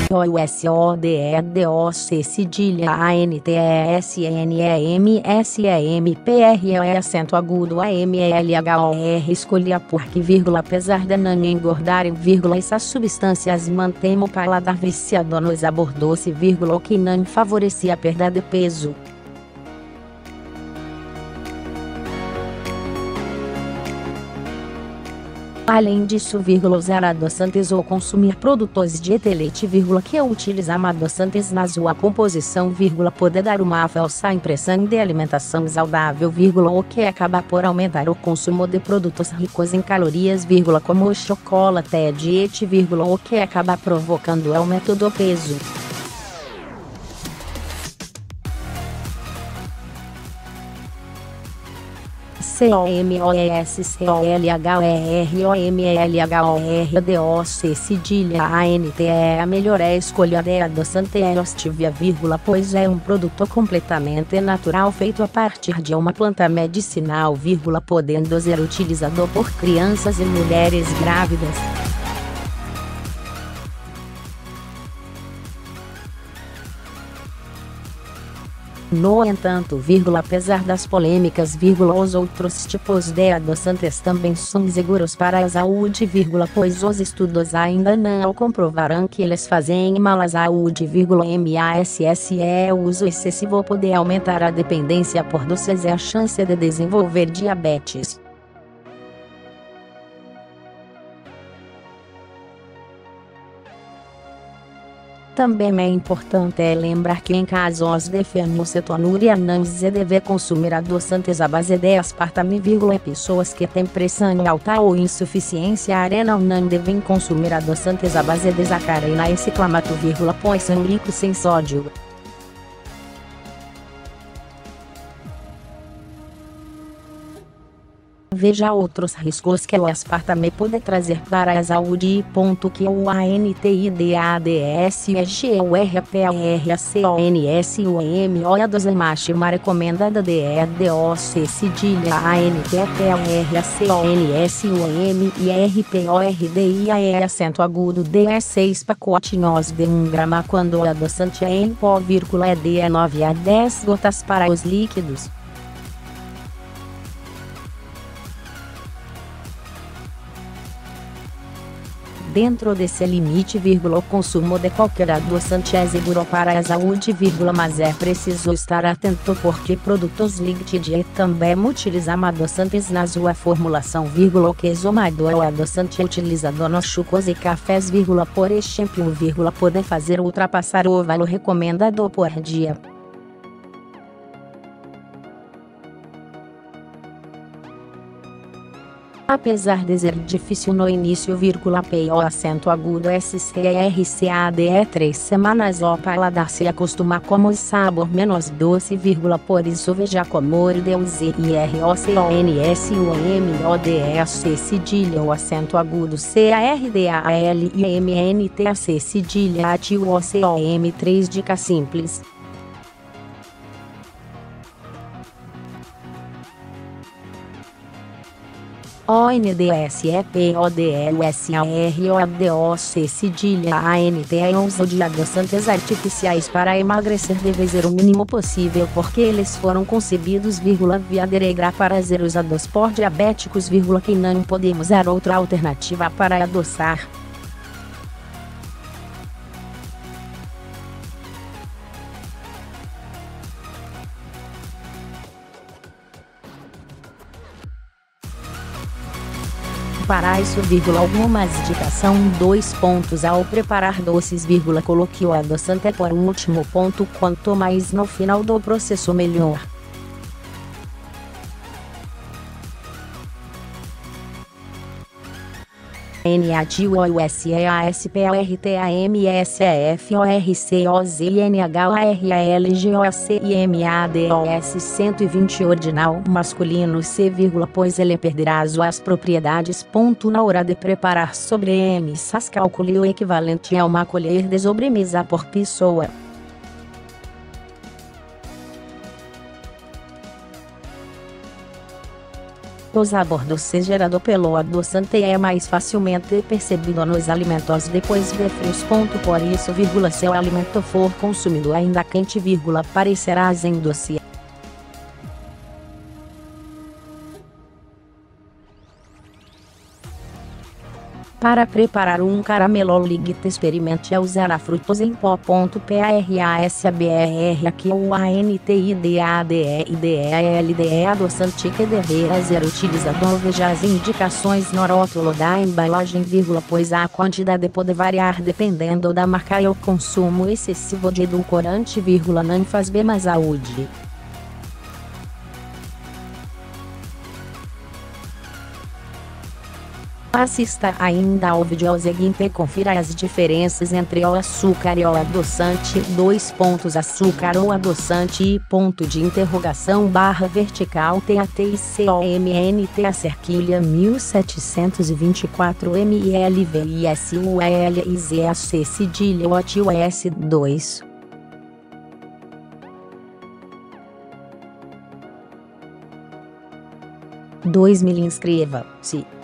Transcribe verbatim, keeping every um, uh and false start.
O S O D E D O C cedilha A N T E S N E M S E M P R E acento agudo A M L H O R escolha porque, vírgula, apesar de não engordarem, vírgula, essas substâncias mantêm o paladar viciado no sabor doce, vírgula, o que não favorecia a perda de peso. Além disso, vírgula, usar adoçantes ou consumir produtos de leite, vírgula, que utilizam adoçantes na sua composição, vírgula, pode dar uma falsa impressão de alimentação saudável, vírgula, o que acaba por aumentar o consumo de produtos ricos em calorias, vírgula, como o chocolate e diete, vírgula, o que acaba provocando aumento do peso. C O M O E S C O L H O E R O M L H O R D O C cedilha A N T E a melhor escolha de adoçante é stevia, vírgula, pois é um produto completamente natural feito a partir de uma planta medicinal, vírgula, podendo ser utilizado por crianças e mulheres grávidas. No entanto, vírgula, apesar das polêmicas, vírgula, os outros tipos de adoçantes também são seguros para a saúde, vírgula, pois os estudos ainda não comprovaram que eles fazem mal à saúde, vírgula, mas o uso excessivo pode aumentar a dependência por doces e a chance de desenvolver diabetes. Também é importante lembrar que em casos de fenilcetonúria não se deve consumir adoçantes à base de aspartame, vírgula, pessoas que têm pressão alta ou insuficiência renal não devem consumir adoçantes à base de sacarina e ciclamato, vírgula, pois são ricos em sódio. Veja outros riscos que o aspartame pode trazer para a saúde. Ponto que o A N T I D A D S E G O R P A R A C O N S U M O A dose máxima recomendada de E D O C cedilha A N T P A R A C O N S U M I R P O R D I A E acento agudo D E seis pacotinhos de um grama quando o adoçante é em pó, vírgula, é de nove a dez gotas para os líquidos. Dentro desse limite, vírgula, o consumo de qualquer adoçante é seguro para a saúde, vírgula, mas é preciso estar atento porque produtos líquidos também utilizam adoçantes na sua formulação, vírgula, o que esmagador o adoçante utilizado nos sucos e cafés, vírgula, por exemplo, vírgula, pode fazer ultrapassar o valor recomendado por dia. Apesar de ser difícil no início, vírgula, P O acento agudo S C R C A D E três semanas o paladar se acostuma com o sabor menos doce, vírgula, por isso veja como o Deus e R O C O N S U M O D E C cedilha o acento agudo C A R D A L I M N T A C cedilha ativo O C O M três dicas simples. O N D S E P O D L S A R O D O C cedilha A N T é uso de adoçantes artificiais para emagrecer deve ser o mínimo possível porque eles foram concebidos, vírgula, via regra para ser usados por diabéticos, vírgula, que não podemos usar outra alternativa para adoçar. Para isso, vírgula, algumas dicas são dois pontos ao preparar doces, vírgula, coloque o adoçante por um último ponto, quanto mais no final do processo melhor. N A T O U S E A S P O R T A M S E F O R C O Z N H O R A L G O C I M A D O S cento e vinte ordinal masculino C, pois ele perderá suas propriedades. Ponto na hora de preparar sobremesas, calcule o equivalente a uma colher de sobremesa por pessoa. O sabor doce gerado pelo adoçante é mais facilmente percebido nos alimentos depois de frios. Por isso, se o alimento for consumido ainda quente, parecerá azedo-se. Para preparar um caramelo light, experimente a usar a frutos em pó. Pasbr aqui o A N T I D A D E I D E L D E adoçante que deverá ser utilizado. Veja as indicações no rótulo da embalagem, pois a quantidade pode variar dependendo da marca e o consumo excessivo de edulcorante, não faz bem à saúde. Assista ainda ao vídeo seguinte e confira as diferenças entre o açúcar e o adoçante. Dois pontos açúcar ou adoçante e ponto de interrogação barra vertical T A T I C O M N T A cerquilha mil setecentos e vinte e quatro mililitros V I S U L I Z A C cedilha O T U S dois. dois mil Inscreva-se.